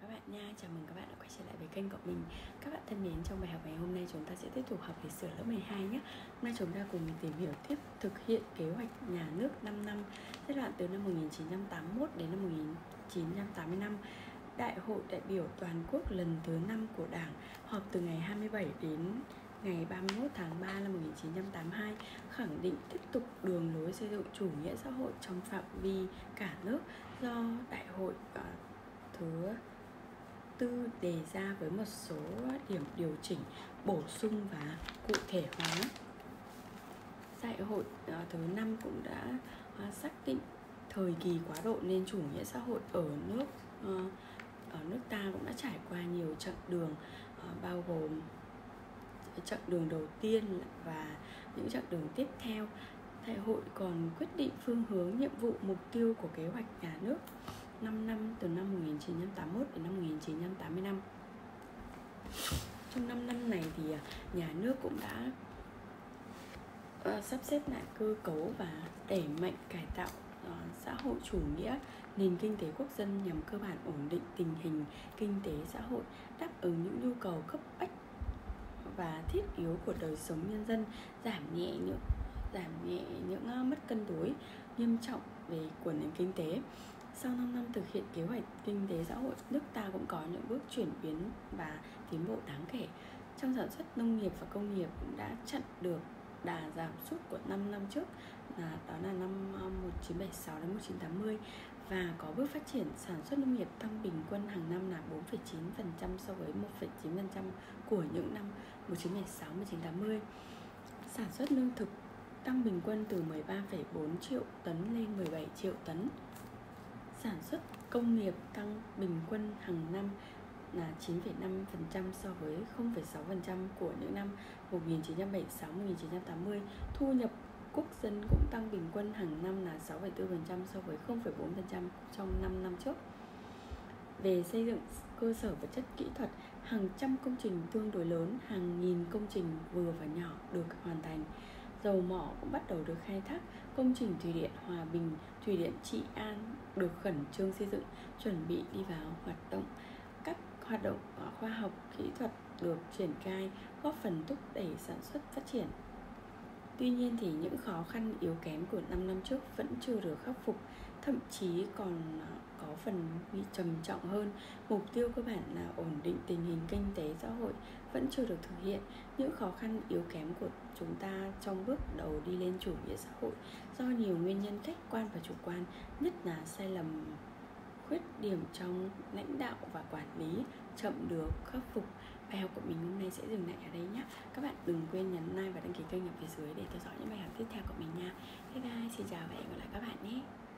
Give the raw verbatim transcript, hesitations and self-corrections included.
các bạn nha, chào mừng các bạn đã quay trở lại với kênh của mình. Các bạn thân mến, trong bài học ngày hôm nay chúng ta sẽ tiếp tục học lịch sử lớp mười hai nhé. Hôm nay chúng ta cùng tìm hiểu tiếp thực hiện kế hoạch nhà nước năm năm giai đoạn từ năm một nghìn chín trăm tám mươi mốt đến năm một nghìn chín trăm tám mươi lăm. Đại hội đại biểu toàn quốc lần thứ năm của Đảng họp từ ngày hai mươi bảy đến ngày ba mươi mốt tháng ba năm một nghìn chín trăm tám mươi hai, khẳng định tiếp tục đường lối xây dựng chủ nghĩa xã hội trong phạm vi cả nước do đại hội uh, thứ tư đề ra với một số điểm điều chỉnh, bổ sung và cụ thể hóa. Đại hội uh, thứ năm cũng đã uh, xác định thời kỳ quá độ nên chủ nghĩa xã hội ở nước uh, ở nước ta cũng đã trải qua nhiều chặng đường, uh, bao gồm chặng đường đầu tiên và những chặng đường tiếp theo. Đại hội còn quyết định phương hướng, nhiệm vụ, mục tiêu của kế hoạch nhà nước năm năm từ năm một nghìn chín trăm tám mươi mốt đến năm một nghìn chín trăm tám mươi lăm. Trong năm năm này thì nhà nước cũng đã uh, sắp xếp lại cơ cấu và đẩy mạnh cải tạo uh, xã hội chủ nghĩa, nền kinh tế quốc dân nhằm cơ bản ổn định tình hình kinh tế xã hội, đáp ứng những nhu cầu cấp bách và thiết yếu của đời sống nhân dân, giảm nhẹ những giảm nhẹ những uh, mất cân đối nghiêm trọng về của nền kinh tế. Sau năm năm thực hiện kế hoạch kinh tế xã hội, nước ta cũng có những bước chuyển biến và tiến bộ đáng kể. Trong sản xuất nông nghiệp và công nghiệp cũng đã chặn được đà giảm sút của năm năm trước, là đó là năm một nghìn chín trăm bảy mươi sáu đến một nghìn chín trăm tám mươi, và có bước phát triển sản xuất nông nghiệp tăng bình quân hàng năm là bốn phẩy chín phần trăm so với một phẩy chín phần trăm của những năm một nghìn chín trăm bảy mươi sáu đến một nghìn chín trăm tám mươi. Sản xuất lương thực tăng bình quân từ mười ba phẩy bốn triệu tấn lên mười bảy triệu tấn. Sản xuất công nghiệp tăng bình quân hàng năm là chín phẩy năm phần trăm so với không phẩy sáu phần trăm của những năm một nghìn chín trăm bảy mươi sáu đến một nghìn chín trăm tám mươi. Thu nhập quốc dân cũng tăng bình quân hàng năm là sáu phẩy bốn phần trăm so với không phẩy bốn phần trăm trong năm năm trước. Về xây dựng cơ sở vật chất kỹ thuật, hàng trăm công trình tương đối lớn, hàng nghìn công trình vừa và nhỏ được hoàn thành. Dầu mỏ cũng bắt đầu được khai thác, công trình thủy điện Hòa Bình, thủy điện Trị An được khẩn trương xây dựng, chuẩn bị đi vào hoạt động. Các hoạt động khoa học kỹ thuật được triển khai, góp phần thúc đẩy sản xuất phát triển. Tuy nhiên thì những khó khăn yếu kém của năm năm trước vẫn chưa được khắc phục, thậm chí còn có phần bị trầm trọng hơn. Mục tiêu cơ bản là ổn định tình hình kinh tế xã hội vẫn chưa được thực hiện. Những khó khăn yếu kém của chúng ta trong bước đầu đi lên chủ nghĩa xã hội do nhiều nguyên nhân khách quan và chủ quan, nhất là sai lầm, khuyết điểm trong lãnh đạo và quản lý chậm được khắc phục. Bài học của mình hôm nay sẽ dừng lại ở đây nhé. Các bạn đừng quên nhấn like và đăng ký kênh ở phía dưới để theo dõi những bài học tiếp theo của mình nha. Bye bye, xin chào và hẹn gặp lại các bạn nhé.